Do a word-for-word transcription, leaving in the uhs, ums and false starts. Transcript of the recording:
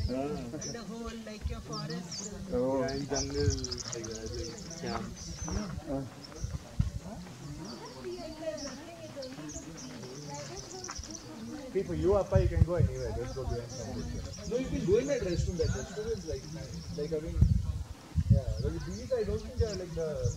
The whole like your forest. Oh. Yeah, in jungle like that, like camps. Uh, See, for you, Appa, you can go anywhere. Just go behind some bushes. No, you can go in that restroom. That restroom is like nice. Like I mean, yeah. Like these, I don't think they are like the